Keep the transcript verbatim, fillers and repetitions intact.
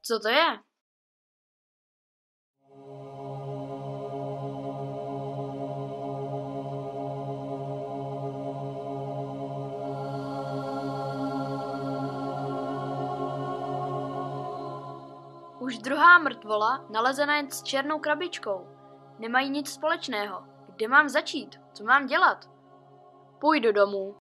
Co to je? Už druhá mrtvola, nalezená jen s černou krabičkou. Nemají nic společného. Kde mám začít? Co mám dělat? Půjdu domů.